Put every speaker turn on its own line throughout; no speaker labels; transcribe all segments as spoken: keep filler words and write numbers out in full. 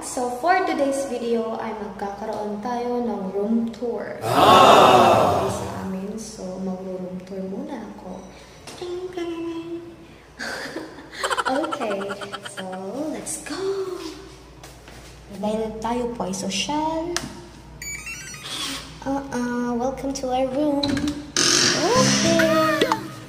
back. So for today's video ay magkakaroon tayo ng room tour. Ah! Sa amin. So mag-room tour muna ako. Okay. So let's go. Dahil tayo po ay social. Uh-uh. Welcome to our room. Okay.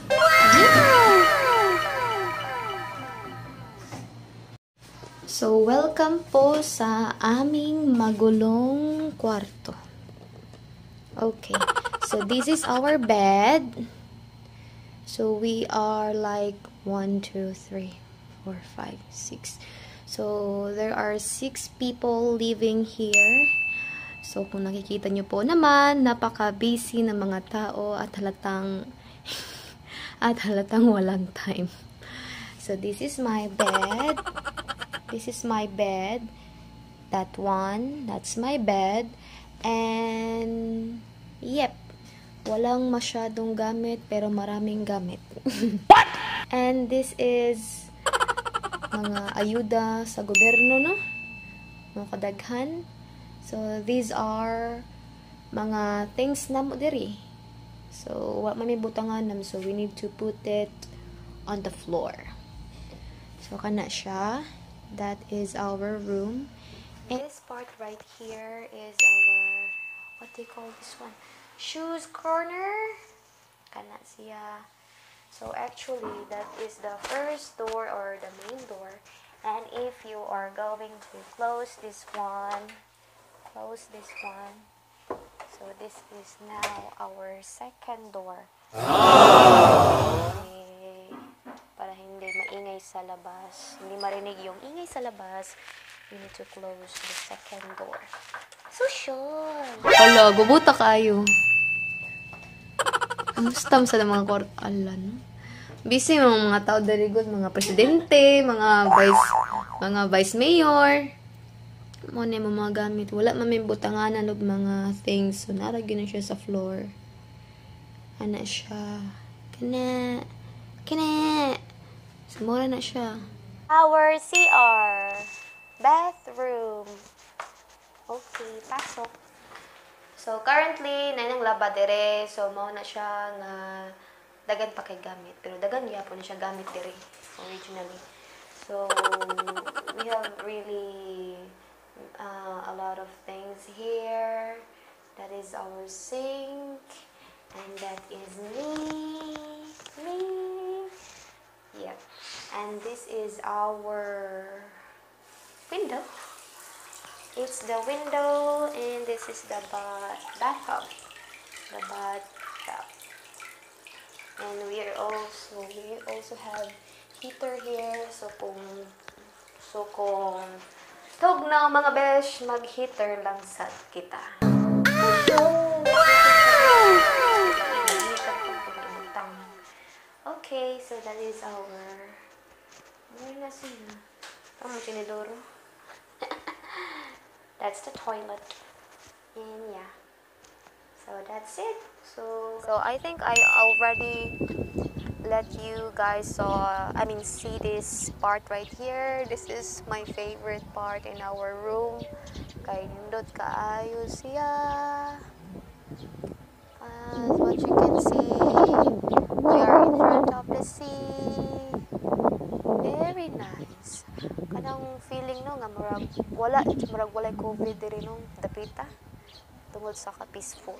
So, welcome po sa aming magulong kwarto. Okay. So, this is our bed. So, we are like one, two, three, four, five, six. So, there are six people living here. So, kung nakikita nyo po naman, napaka-busy ng mga tao at halatang at halatang walang time. So, this is my bed. This is my bed. That one, that's my bed. And, yep. Walang masyadong gamit, pero maraming gamit. What? And this is mga ayuda sa gobyerno, no? Mga kadaghan. So, these are mga things na mo diri. So, wa man may butangan nam. So, we need to put it on the floor. So, kana siya. That is our room. And this part right here is our, what do you call this one? Shoes corner. Kana siya. So actually, that is the first door or the main door. And if you are going to close this one, close this one. So this is now our second door. Oh. Para hindi maingay sa labas. Hindi marinig yung ingay sa labas. We need to close the second door. So, sure. Hala, gubuta kayo. Kamusta sa mga court? Ala, no? Busy mga mga tao dari good, mga presidente, mga vice, mga vice mayor. Mo na yung mga gamit. Wala maming butanganan o mga things. So, naragyan na siya sa floor. Ana siya. Kana. Kana. Sumura na siya. Our C R. Bathroom. Okay, pasok. So, currently, na nang labadere. So, mao na siya nga dagan pa kay gamit. Pero dagan niya po na siya gamit dire originally. So, we have really uh, a lot of things here. That is our sink. And that is me. Me. Yep. And this is our window. It's the window, and this is the bath bathtub. The bathtub. And we are also we also have heater here. So kung so kung tog na mga besh, mag-heater lang sad kita. Okay, so that is our that's the toilet. And yeah. So that's it. So so I think I already let you guys saw I mean see this part right here. This is my favorite part in our room. Kay nindot kaayo siya. As what you can see, we are in front of the sea. Very nice. Kanang feeling no nga murag wala murag walay COVID diri nung dapita tungod sa ka peaceful.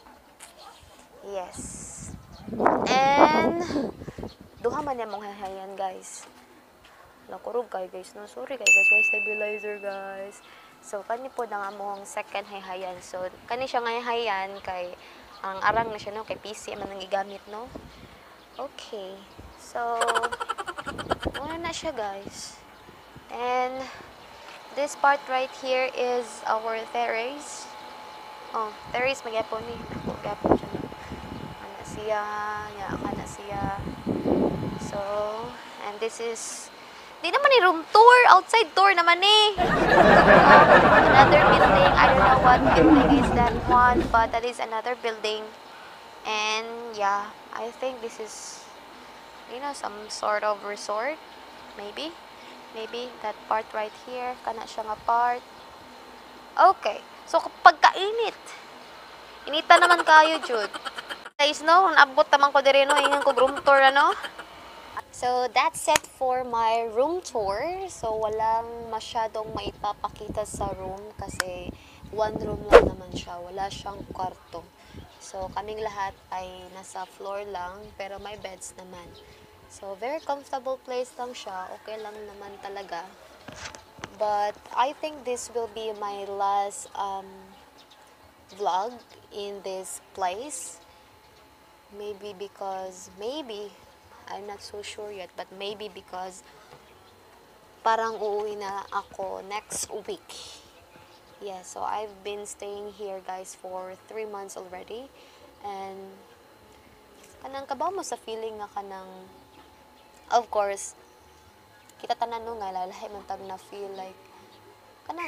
Yes. And duha man namong hahayan guys. Nakurog kay guys no. Sorry kay guys, may stabilizer guys. So kani po na nga mong second hahayan. So kani siya nga hahayan kay ang arang na siya no kay P C man nang igamit no. Okay. So ano na siya guys. And this part right here is our terrace. Oh, terrace magyapon ni. Ako gyapon siya. Ana siya, ya kana siya. So, and this is di naman ni room tour, outside tour naman ni. Um, another building, I don't know what building is that one, but that is another building. And yeah, I think this is, you know, some sort of resort, maybe. Maybe that part right here, kana siya nga part. Okay. So, kapag kainit, inita naman kayo, Jude. Guys, no, naabot naman ko diri, no, ingan ko room tour, ano. So, that's it for my room tour. So, walang masyadong maipapakita sa room kasi one room lang naman siya. Wala siyang kwarto. So, kaming lahat ay nasa floor lang, pero may beds naman. So, very comfortable place lang siya. Okay lang naman talaga. But, I think this will be my last um, vlog in this place. Maybe because, maybe, I'm not so sure yet, but maybe because parang uuwi na ako next week. Yeah, so I've been staying here, guys, for three months already. And, kanang kabaw mo sa feeling nga kanang, of course, kita tanan no nga lalahi man tag na feel like kanang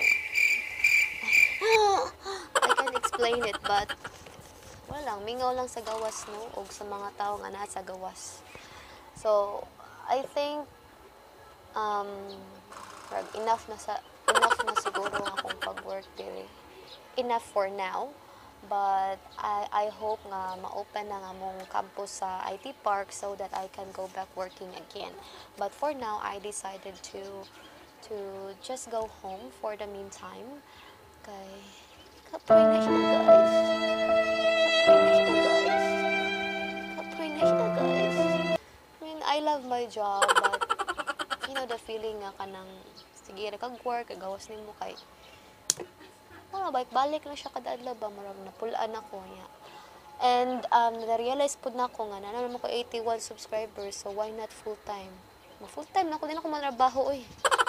I can't explain it, but wala lang, mingaw lang sa gawas, no, og sa mga tao nga naa sa gawas. So I think um enough na sa enough na siguro akong pag-work diri, enough for now. But I, I hope nga ma-open na nga mong campus sa I T Park so that I can go back working again. But for now, I decided to to just go home for the meantime. Kay, kapoy na siya, guys. Kapoy na siya, guys. Kapoy na siya, guys. I mean, I love my job, but you know, the feeling nga kanang, sige, nakag-work, gawas nimo kay, wala, balik-balik lang siya kada adlaw ba, marag napulaan ako niya. And um na-realize pud na ko nga na naman ko eighty-one subscribers, so why not full time? Mag full time na ako, din ako manrabaho oy.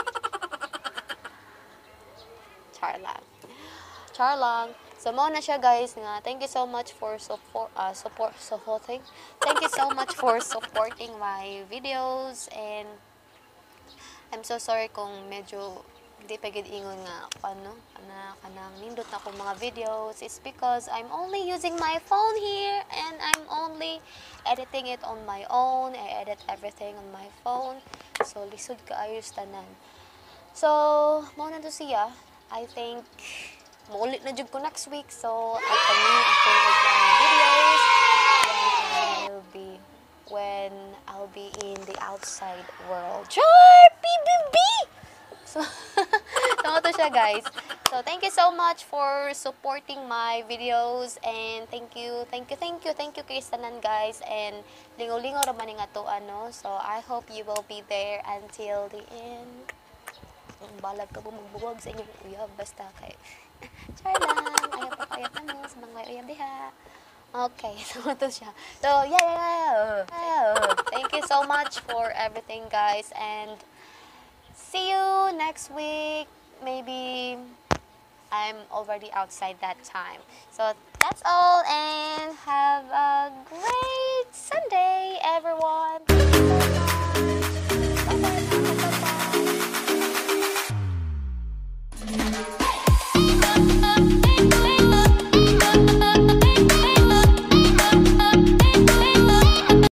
Char lang. Char lang. So mo na siya, guys, nga thank you so much for support uh, support supporting. Thank you so much for supporting my videos, and I'm so sorry kung medyo hindi pa gid ingon nga ano ana kanang nindot na akong mga videos. It's because I'm only using my phone here and I'm only editing it on my own. I edit everything on my phone. So lisod kaayos tanan. So mo na to siya. I think maulit na jud ko next week. So I can upload videos when I will be when I'll be in the outside world. Char B B B. So, so to siya, guys. So, thank you so much for supporting my videos, and thank you, thank you, thank you, thank you kay tanan, guys, and lingaw-lingaw ra man nga to, ano. So, I hope you will be there until the end. Balag ka po magbuwag sa inyong uyab, basta kay char lang, ayaw pa kaya ano, sa mga uyab diha. Okay, so to siya. So, yeah, yeah, yeah. Thank you so much for everything, guys, and see you next week. Maybe I'm already outside that time. So that's all, and have a great Sunday, everyone.